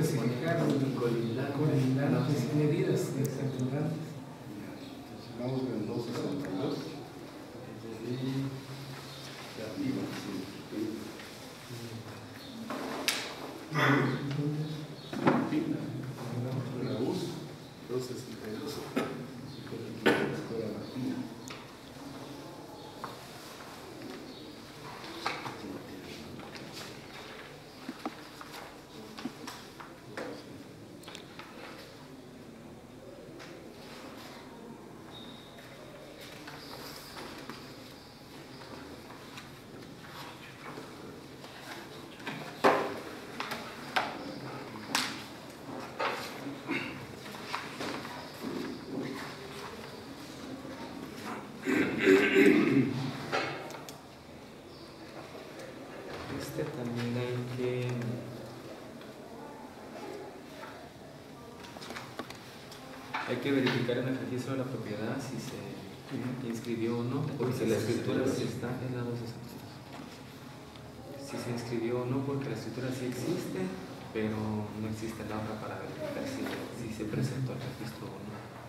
especificar colindantes y medidas circundantes. Vamos con el 262. De arriba, la US 262. Escuela Martina. También hay que verificar en el registro de la propiedad si se inscribió o no, porque la escritura sí está en la 262. Si se inscribió o no, porque la escritura sí existe, pero no existe la hoja para verificar si se presentó al registro o no.